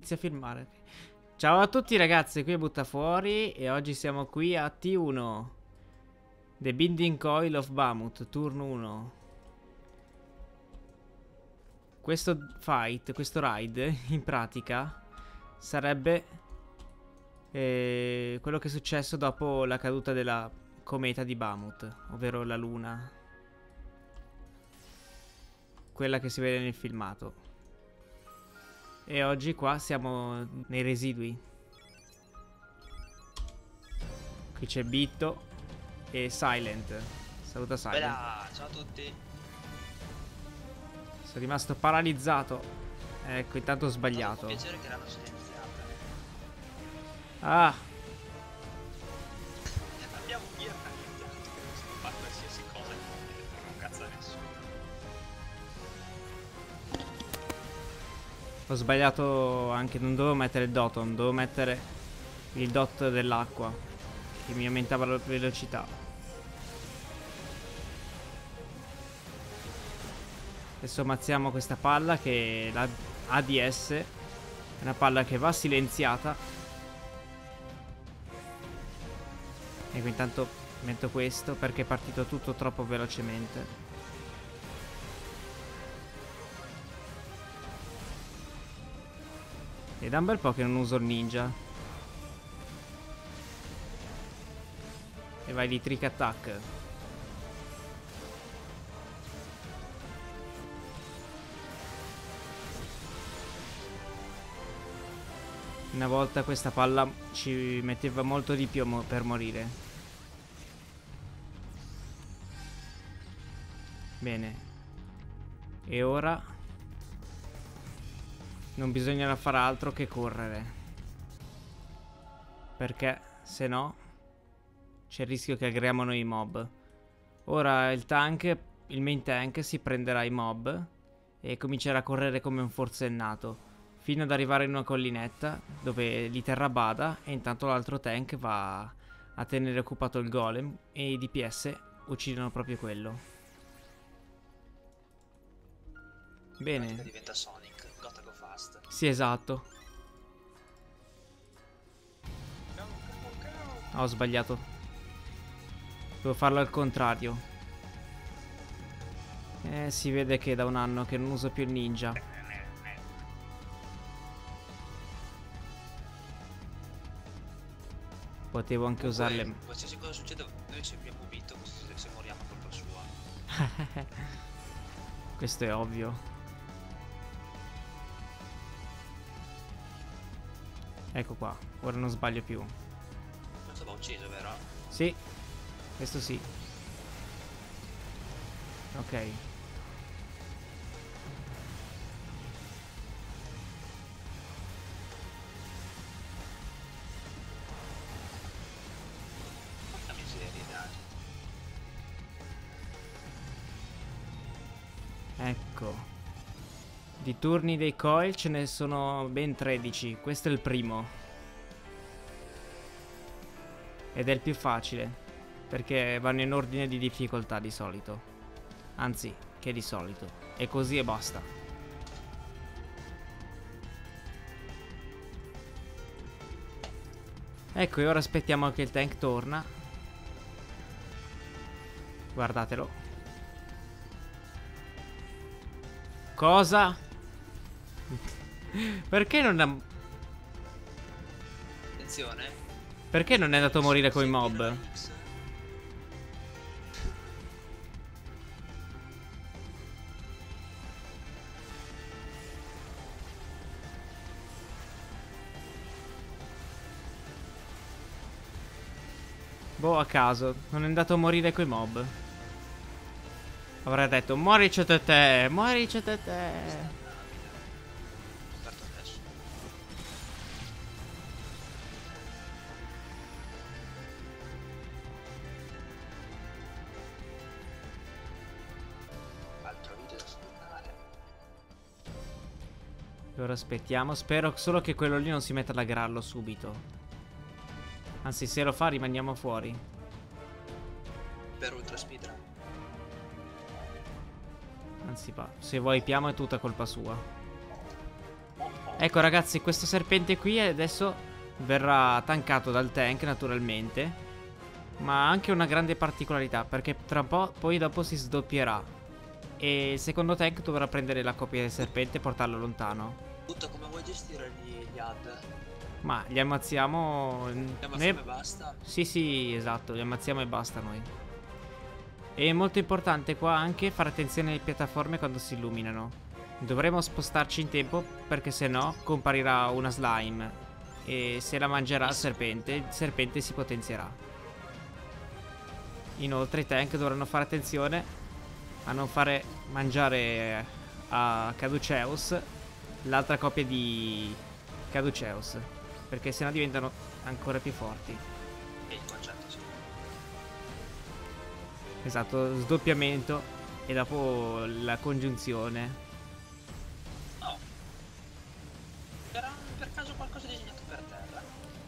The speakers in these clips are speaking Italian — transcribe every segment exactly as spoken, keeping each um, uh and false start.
Inizia a filmare. Ciao a tutti ragazzi, qui è Buttafuori e oggi siamo qui a T uno. The Binding Coil of Bahamut, turno uno. Questo fight, questo raid, in pratica, sarebbe eh, quello che è successo dopo la caduta della cometa di Bahamut, ovvero la luna. Quella che si vede nel filmato. E oggi qua siamo nei residui. Qui c'è Bitto e Silent. Saluta Silent. Bella, ciao a tutti. Sono rimasto paralizzato. Ecco, intanto ho sbagliato. Ho piacere che l'hanno silenziata. Ah, Abbiamo un via che fa qualsiasi cosa e non cazza nessuno. ho sbagliato anche. Non dovevo mettere il Doton, dovevo mettere il dot dell'acqua, che mi aumentava la velocità. Adesso mazziamo questa palla che è la A D S. È una palla che va silenziata. Ecco, intanto metto questo perché è partito tutto troppo velocemente. E da un bel po' che non uso il ninja. E vai di trick attack. Una volta questa palla ci metteva molto di più mo per morire. Bene. E ora non bisognerà fare altro che correre, perché se no c'è il rischio che aggrediamo noi i mob. Ora il tank, il main tank si prenderà i mob e comincerà a correre come un forsennato fino ad arrivare in una collinetta dove li terrà bada, e intanto l'altro tank va a tenere occupato il golem e i D P S uccidono proprio quello. Bene. Diventa Sonic, gotta go fast. Sì, esatto. Oh, ho sbagliato. Devo farlo al contrario. Eh, si vede che è da un anno che non uso più il ninja. Potevo anche usarle. Qualsiasi cosa succeda, noi ci abbiamo vinto, se moriamo è colpa sua. Questo è ovvio. Ecco qua, ora non sbaglio più. Questo va ucciso, vero? Sì, questo sì. Ok. Porca miseria, dai. Ecco. Di turni dei coil ce ne sono ben tredici. Questo è il primo. Ed è il più facile, perché vanno in ordine di difficoltà di solito. Anzi, che di solito. E così e basta. Ecco, e ora aspettiamo che il tank torna. Guardatelo. Cosa? Perché non ha... Attenzione. Perché non è andato a morire coi mob? Boh, a caso. Non è andato a morire coi mob. Avrei detto, moricete te, moricete te. Parto adesso. Altro video da sfornare. E ora aspettiamo. Spero solo che quello lì non si metta ad aggrarlo subito. Anzi, se lo fa rimaniamo fuori. Per ultra speedrun. Anzi, va. Se vuoi piamo è tutta colpa sua. Ecco ragazzi, questo serpente qui adesso verrà tankato dal tank naturalmente, ma ha anche una grande particolarità, perché tra un po' poi dopo si sdoppierà e il secondo tank dovrà prendere la copia del serpente e portarlo lontano. Tutto come vuoi gestire gli, gli ad? Ma li ammazziamo. Li ne- ammazziamo e basta? Sì, sì, esatto, li ammazziamo e basta noi. È molto importante qua anche fare attenzione alle piattaforme quando si illuminano. Dovremo spostarci in tempo perché se no comparirà una slime e se la mangerà il serpente, il serpente si potenzierà. Inoltre i tank dovranno fare attenzione a non fare mangiare a Caduceus l'altra coppia di Caduceus, perché sennò diventano ancora più forti. È il concetto, sì. Esatto, sdoppiamento e dopo la congiunzione. No. Era per caso qualcosa disegnato per terra?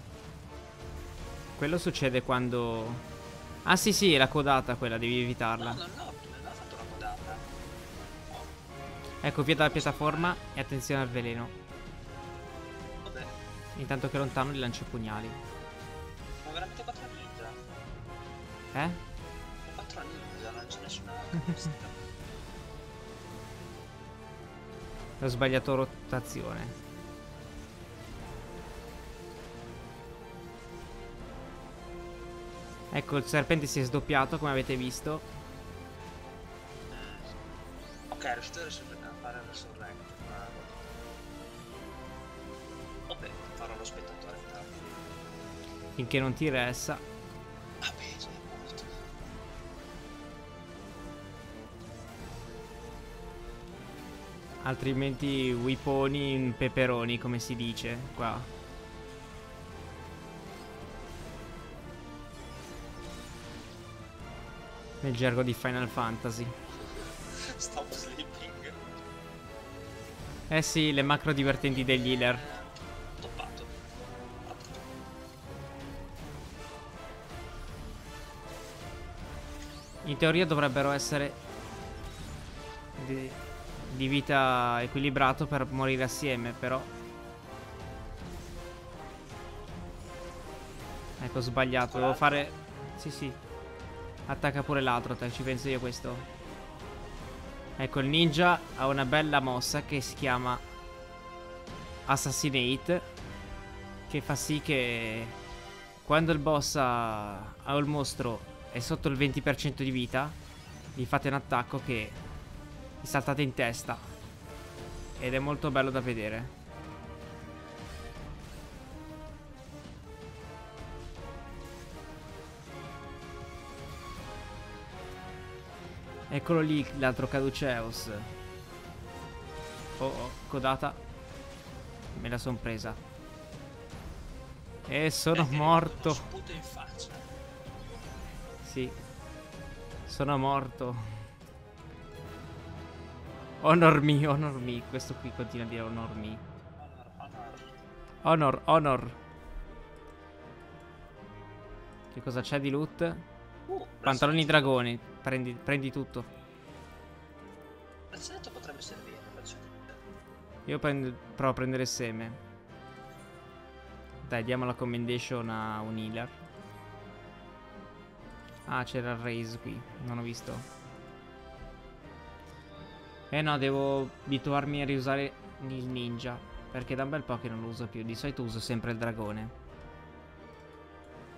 Quello succede quando... Ah sì sì, è la codata quella, devi evitarla. No, no, no, non ha fatto una codata. Oh, Ecco, via dalla piattaforma e attenzione al veleno. vabbè, Intanto che lontano gli lancia i pugnali. ma veramente quattro ninja? Eh? quattro ninja, non c'è nessuna caratteristica. Ho sbagliato rotazione. Ecco, il serpente si è sdoppiato, come avete visto. Ok, è riuscito a risolvere- a fare il resurrect. Ma... vabbè, farò lo spettatore intanto. Finché non ti ressa. Vabbè, c'è molto. Altrimenti whiponi, peperoni, come si dice qua. Nel gergo di Final Fantasy. Stop sleeping. Eh sì, le macro divertenti degli healer. Toppato. Fatto. In teoria dovrebbero essere di, di vita equilibrato per morire assieme, però. Ecco, ho sbagliato. Devo fare... Sì, sì. Attacca pure l'altro, te, ci penso io questo. Ecco, il ninja ha una bella mossa che si chiama Assassinate, che fa sì che quando il boss ha, ha il mostro è sotto il venti per cento di vita, gli fate un attacco che gli saltate in testa. Ed è molto bello da vedere. Eccolo lì, l'altro Caduceus. Oh, oh, codata. Me la son presa. E sono Perché morto. uno sputo in faccia. Sì. Sono morto. Honor me, honor me. Questo qui continua a dire honor me. Honor, honor. Honor, honor. Che cosa c'è di loot? Uh, Pantaloni braccialetto. dragoni. Prendi, prendi tutto. Braccialetto potrebbe servire. Braccialetto. Io prendo, provo a prendere il seme. Dai, diamo la commendation a un healer. Ah, c'era il raise qui. Non ho visto. Eh no, devo abituarmi a riusare il ninja. Perché da un bel po' che non lo uso più. Di solito uso sempre il dragone.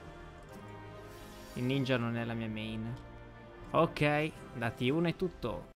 Il ninja non è la mia main. Ok, da T uno è tutto.